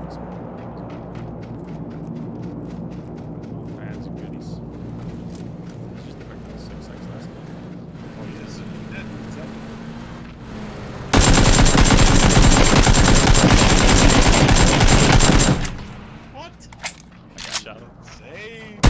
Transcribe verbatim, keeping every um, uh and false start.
I had some goodies. It's just the fact that the six X last time. Oh, yes. Yeah, exactly. What? I got shot him. Same.